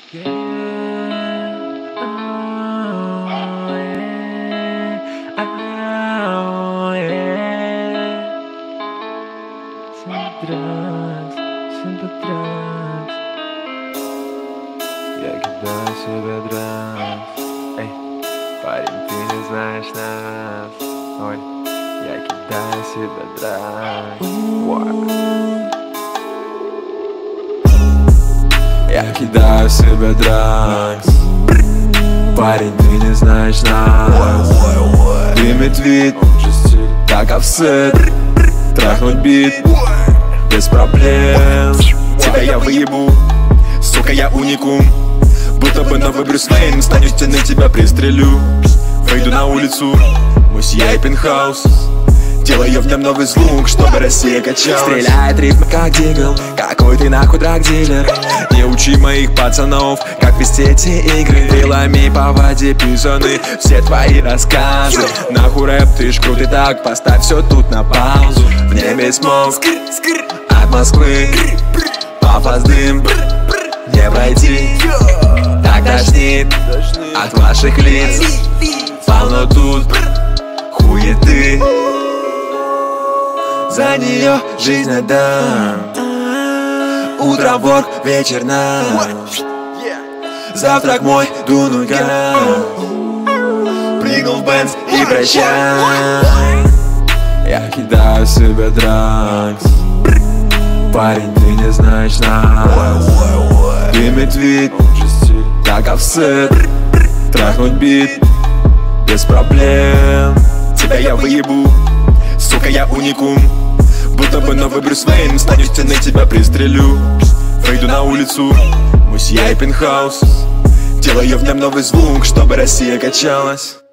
Yeah. Oh, yeah. Oh, yeah. Sempre atrás. Я кидаю себя драйв. Эй, парень, ты не знаешь нас. Ой, я кидаю себя драйв. Я кидаю себе драйв. Парень, ты не знаешь нас. Дымит вид, как офсет. Трахнуть бит, без проблем. Тебя я выебу, сука, я уникум. Будто бы новый Брюс Уэйн. Встану стены, тебя пристрелю. Выйду на улицу, мусье и пентхаус. Делаю в нем новый звук, чтобы Россия качалась. Стреляет ритм, как дигл. Какой ты нахуй драг-дилер? Не учи моих пацанов, как вести эти игры. Вилами по воде писаны все твои рассказы. Нахуй рэп, ты ж крутый так. Поставь все тут на паузу. В небе смог от Москвы. Пафос дым, не пройти. Так тошнит от ваших лиц. Полно тут хуеты. За нее жизнь отдам. Утро вор, вечер нам. Завтрак мой, дуну гам. Прыгнул в Бенц и прощай. Я кидаю себе дракс. Парень, ты не знаешь нас. Дымит вид, как офсет. Трахнуть бит, без проблем. Тебя я выебу, сука, я уникум. Будто бы новый Брюс Уэйн. Встану стены, тебя пристрелю. Выйду на улицу, мусье и пентхаус. Делаю в нем новый звук, чтобы Россия качалась.